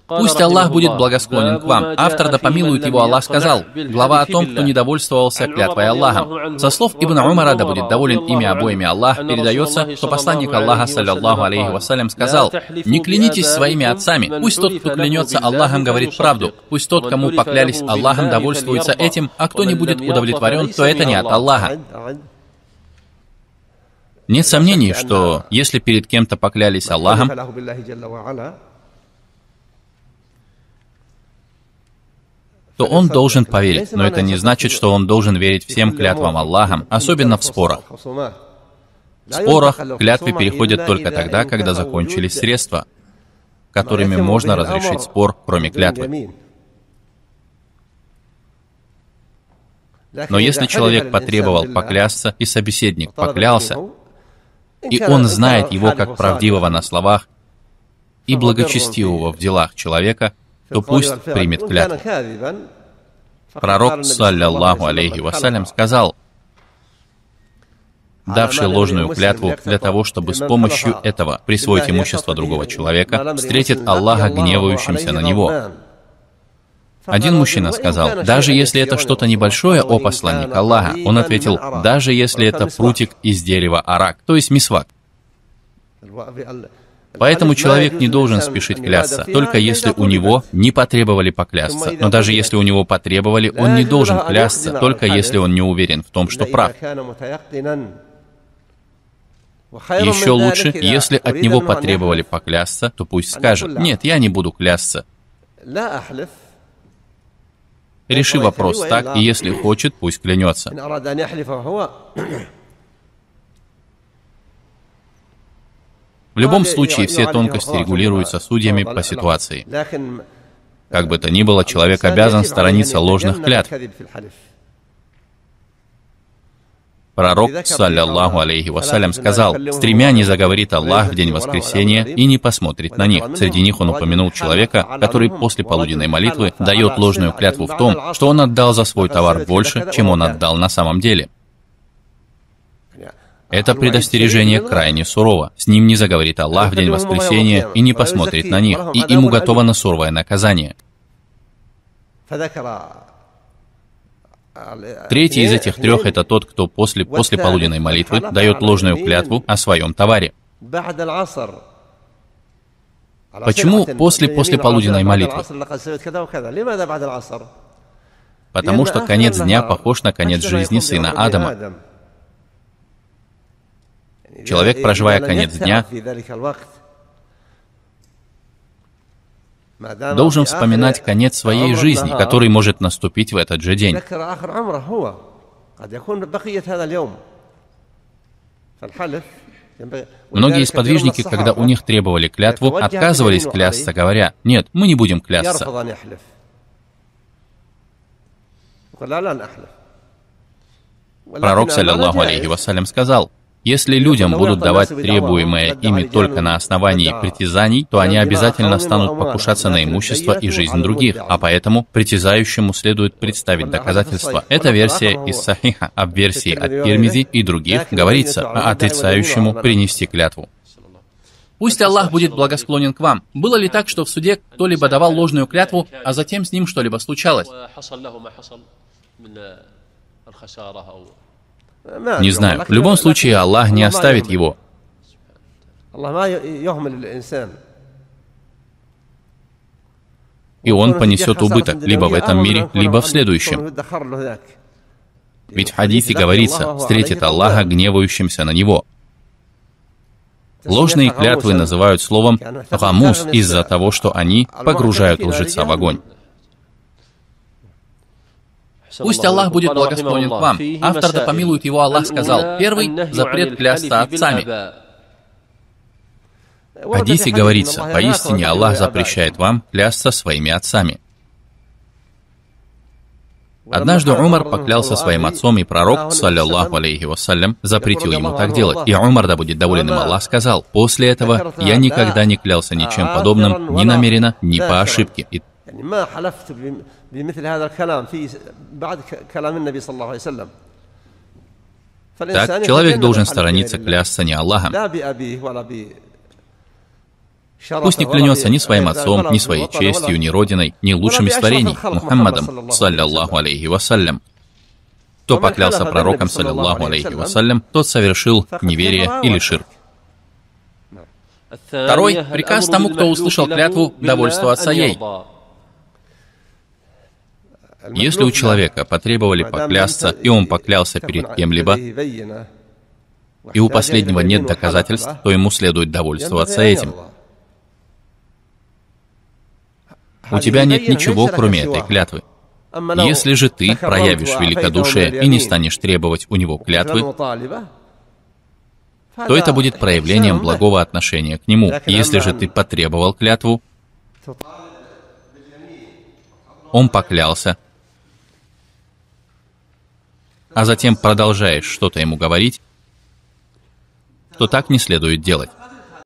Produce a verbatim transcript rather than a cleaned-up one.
Пусть Аллах будет благосклонен к вам. Автор, да помилует его Аллах, сказал, глава о том, кто недовольствовался клятвой Аллахом. Со слов Ибн Умара, да будет доволен ими обоими Аллах, передается, что посланник Аллаха, саллаллаху алейхи вассалям, сказал, не клянитесь своими отцами. Пусть тот, кто клянется Аллахом, говорит правду. Пусть тот, кому поклялись Аллахом, довольствуется этим, а кто не будет удовлетворен, то это не от Аллаха. Нет сомнений, что если перед кем-то поклялись Аллахом, то он должен поверить, но это не значит, что он должен верить всем клятвам Аллахом, особенно в спорах. В спорах клятвы переходят только тогда, когда закончились средства, которыми можно разрешить спор, кроме клятвы. Но если человек потребовал поклясться, и собеседник поклялся, и он знает его как правдивого на словах и благочестивого в делах человека, то пусть примет клятву. Пророк, саллаллаху алейхи вассалям, сказал, давший ложную клятву для того, чтобы с помощью этого присвоить имущество другого человека, встретит Аллаха гневающимся на него. Один мужчина сказал, даже если это что-то небольшое, о посланник Аллаха, он ответил, даже если это прутик из дерева арак, то есть мисвак. Поэтому человек не должен спешить клясться, только если у него не потребовали поклясться. Но даже если у него потребовали, он не должен клясться, только если он не уверен в том, что прав. Еще лучше, если от него потребовали поклясться, то пусть скажет, нет, я не буду клясться. Реши вопрос так, и если хочет, пусть клянется. В любом случае, все тонкости регулируются судьями по ситуации. Как бы то ни было, человек обязан сторониться ложных клятв. Пророк, саллаллаху алейхи вассалям, сказал, «С тремя не заговорит Аллах в день воскресения и не посмотрит на них». Среди них он упомянул человека, который после полуденной молитвы дает ложную клятву в том, что он отдал за свой товар больше, чем он отдал на самом деле. Это предостережение крайне сурово. С ним не заговорит Аллах в день воскресения и не посмотрит на них, и им уготовано суровое наказание. Третий из этих трех – это тот, кто после, после полуденной молитвы дает ложную клятву о своем товаре. Почему после, после полуденной молитвы? Потому что конец дня похож на конец жизни сына Адама. Человек, проживая конец дня, должен вспоминать конец своей жизни, который может наступить в этот же день. Многие сподвижники, когда у них требовали клятву, отказывались клясться, говоря, «Нет, мы не будем клясться». Пророк, саллаллаху алейхи вассалям, сказал, если людям будут давать требуемое ими только на основании притязаний, то они обязательно станут покушаться на имущество и жизнь других, а поэтому притязающему следует представить доказательства. Эта версия из Сахиха, об версии от Тирмизи и других говорится, а отрицающему принести клятву. Пусть Аллах будет благосклонен к вам. Было ли так, что в суде кто-либо давал ложную клятву, а затем с ним что-либо случалось? Не знаю. В любом случае, Аллах не оставит его. И он понесет убыток либо в этом мире, либо в следующем. Ведь в хадисе говорится, встретит Аллаха гневающимся на него. Ложные клятвы называют словом «гамус» из-за того, что они погружают лжеца в огонь. Пусть Аллах будет благосклонен к вам. Автор, да помилует его Аллах, сказал, первый – запрет клясться отцами. В хадисе говорится, поистине Аллах запрещает вам клясться своими отцами. Однажды Умар поклялся своим отцом, и пророк, саллаллаху алейхи вассалям, запретил ему так делать. И Умар, да будет доволен им Аллах, сказал, после этого я никогда не клялся ничем подобным, ни намеренно, ни по ошибке. И так, человек должен сторониться клясться не Аллахом. Пусть не клянется ни своим отцом, ни своей честью, ни родиной, ни лучшим из творений, Мухаммадом, салляллаху алейхи вассалям. Кто поклялся пророком, салляллаху алейхи вассалям, тот совершил неверие или ширк. Второй — приказ тому, кто услышал клятву, довольствоваться ей. Если у человека потребовали поклясться, и он поклялся перед кем-либо, и у последнего нет доказательств, то ему следует довольствоваться этим. У тебя нет ничего, кроме этой клятвы. Если же ты проявишь великодушие и не станешь требовать у него клятвы, то это будет проявлением благого отношения к нему. Если же ты потребовал клятву, он поклялся, а затем продолжаешь что-то ему говорить, то так не следует делать.